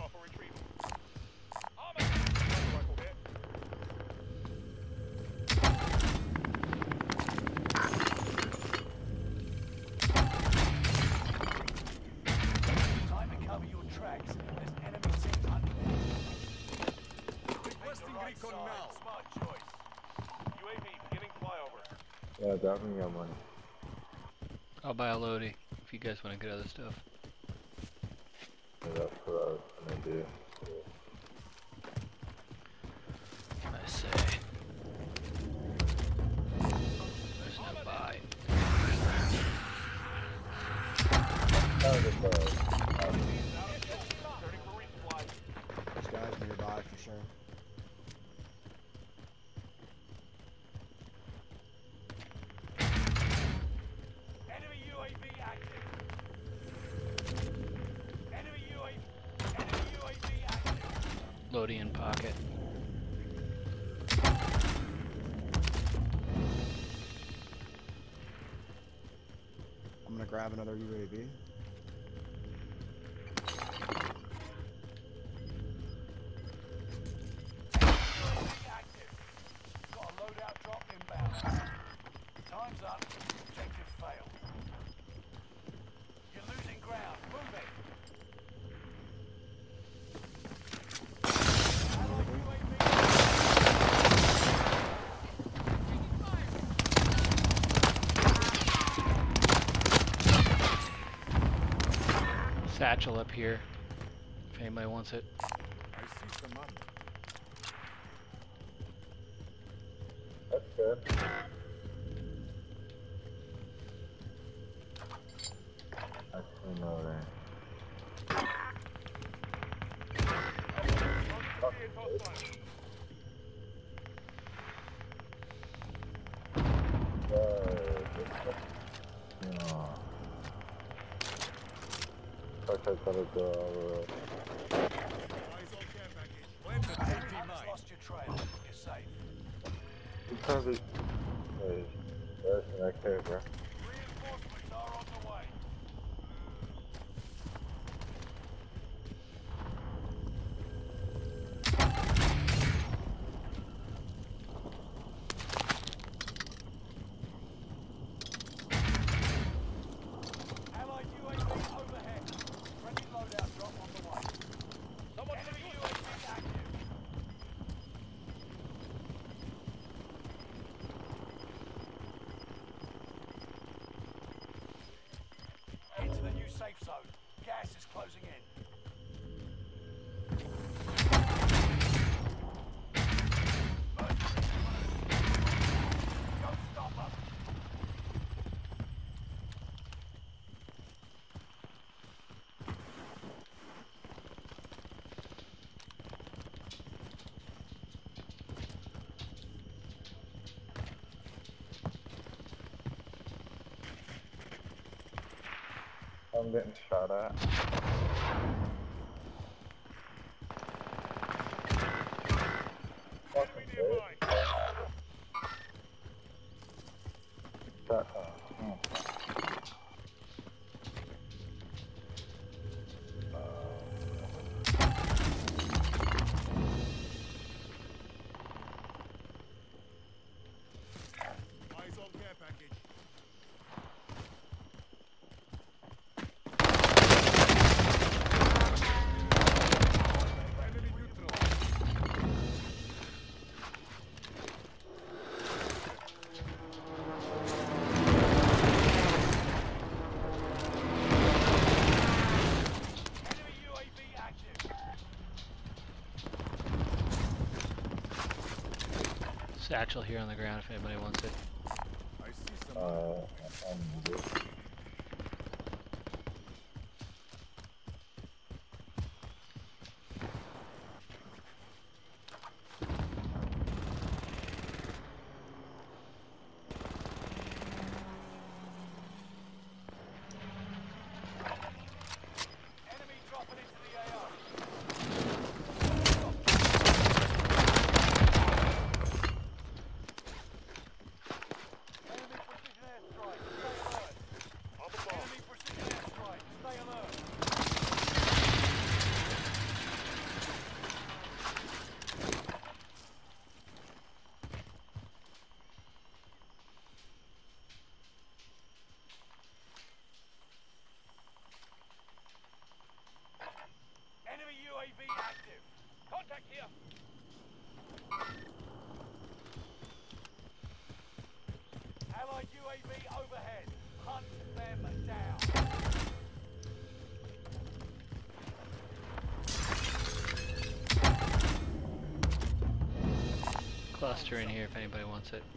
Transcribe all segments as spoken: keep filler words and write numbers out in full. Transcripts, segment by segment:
Yeah, definitely got money. I'll buy a loadie if you guys want to get other stuff. Yeah, that's what I was gonna do. I say. There's no buy. There's guys nearby for sure. Loading in pocket. I'm gonna grab another U A V. Satchel up here, if anybody wants it. I see some money. That's good. Actually, no, there. I gotta go over. Lost your trail. You're safe. It's gonna be. Wait, there's an cave, bro. Reinforcements are on the way. Allied U A V overhead. Friendly loadout drop on the way. Someone enemy U A V active. Into the new safe zone. Gas is closing in. Go stop them. I'm getting shot at. Fucking bitch. Shut up. Hmm. Eyes on care package. Enemy neutral. Enemy U A V active. Satchel here on the ground if anybody wants it. I see some Uh, money. I'm good. Enemy dropping into the A O. Enemy precision airstrike. Stay alert. V active. Contact here. Allied U A V overhead. Hunt them down. Cluster in here if anybody wants it.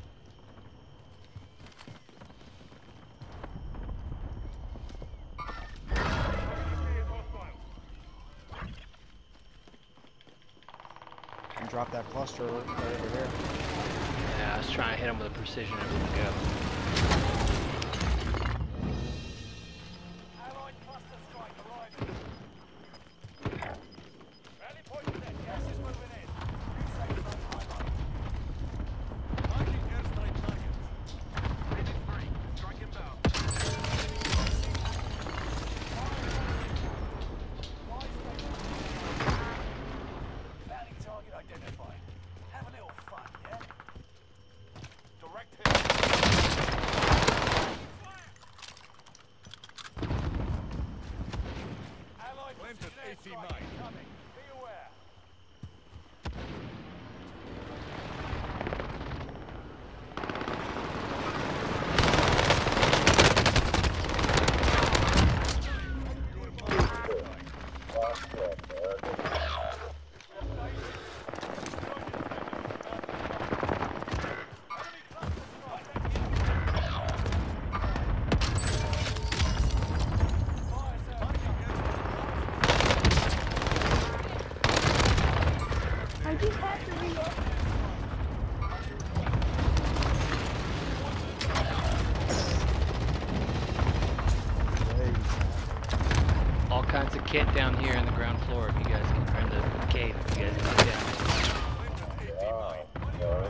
And drop that cluster right over here. Yeah, I was trying to hit him with a precision and it wouldn't go. Allied cluster strike arriving. Rally point set. Gas is moving in. New safe zone highlight. Marking airstrike targets. Minute three. Strike inbound. Bounty target identified. Have a little fun, yeah? Direct hit. Allied Planted precision airstrike eighty-nine. incoming. Be aware. Last one, there. I just have to reload. Hey, All kinds of kit down here in the ground floor if you guys can find the cave if you guys can get down. Ah, sorry.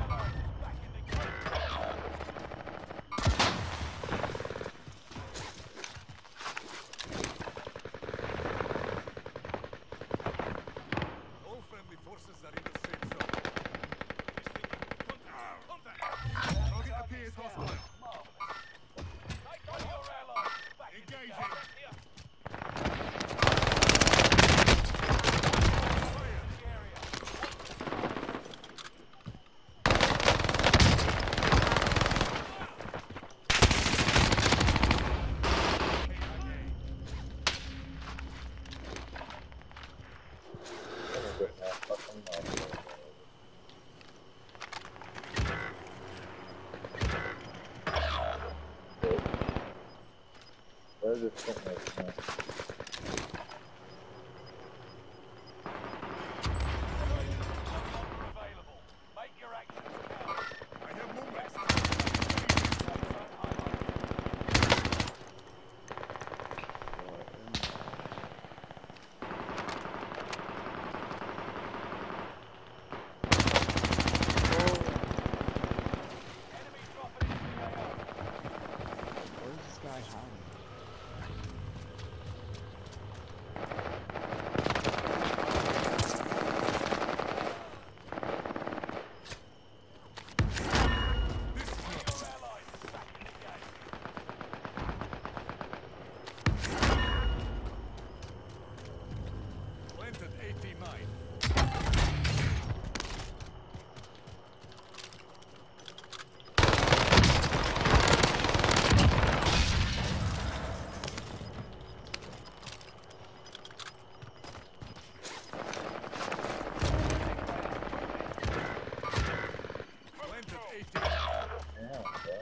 All friendly forces are in the safe zone. Contact. Contact. Target appears hostile. Take on your allies. Back in the Engaging. game. Here. The area. Let me get that fucking knife. Where's this thing right now? Available. Make your actions count. I have movement. Enemy dropping into the A O. where's this guy hiding? Your allies back in the game. Planted eighty-nine. Planted eighty-nine. Yeah, okay.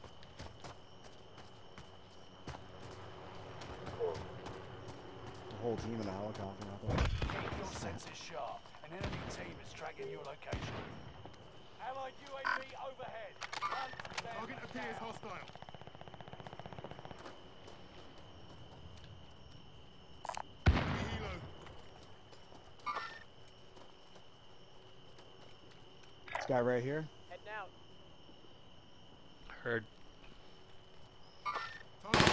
The whole team in the helicopter out there. Keep your senses sharp. An enemy team is tracking your location. Allied U A V overhead. Hunt them Target appears down. hostile. Helo. This guy right here. Heading out. Heard. Target.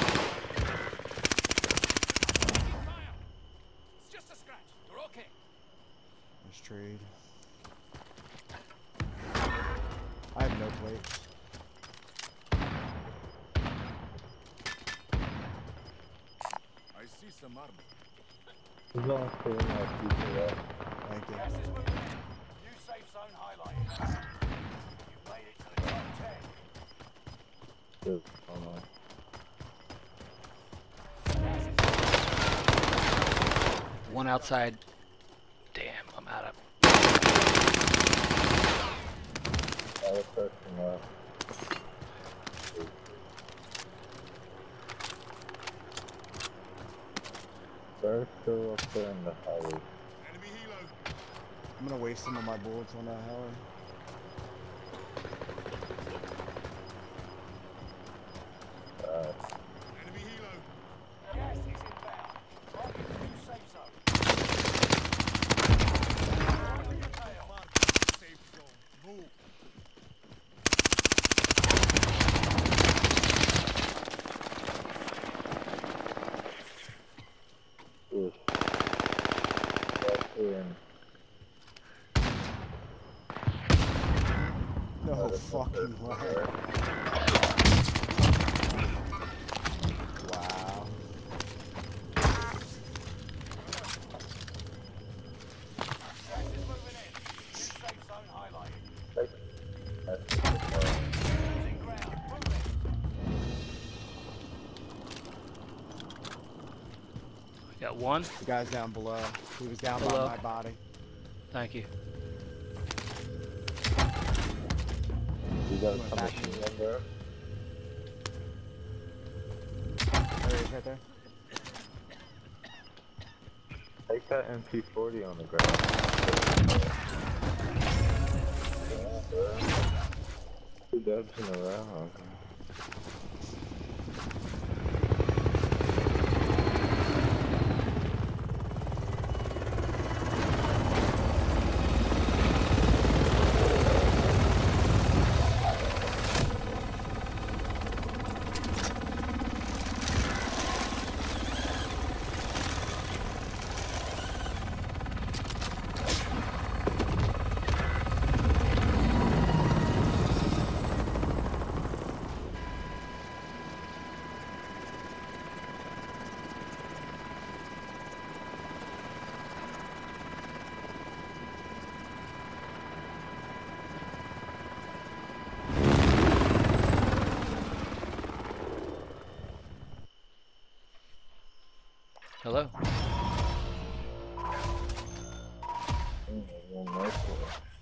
Fire. It's just a scratch. You're okay. There's trade. I have no plates. I see some armor. Who's on for that? Good. Oh no. One outside. Damn, I'm out of. Another person left. They're still up there in the highway. Enemy helo. I'm gonna waste some of my bullets on that heli. Uh, Enemy helo. Gas is inbound. Mark the new safe zone. Fire the tail. Mark the safe zone. Move. Oof. That's in. No fucking way. Wow. Gas is moving in. New safe zone highlighted. Like, that's the part. Losing ground. Move it. Got one. The guy's down below. He was down Below. by my body. Thank you. You got Went a back machine in. gun there? There he is, right there. Take that M P forty on the ground. Yeah, bro. Two dubs in a row. Hello. Mm, one rifle.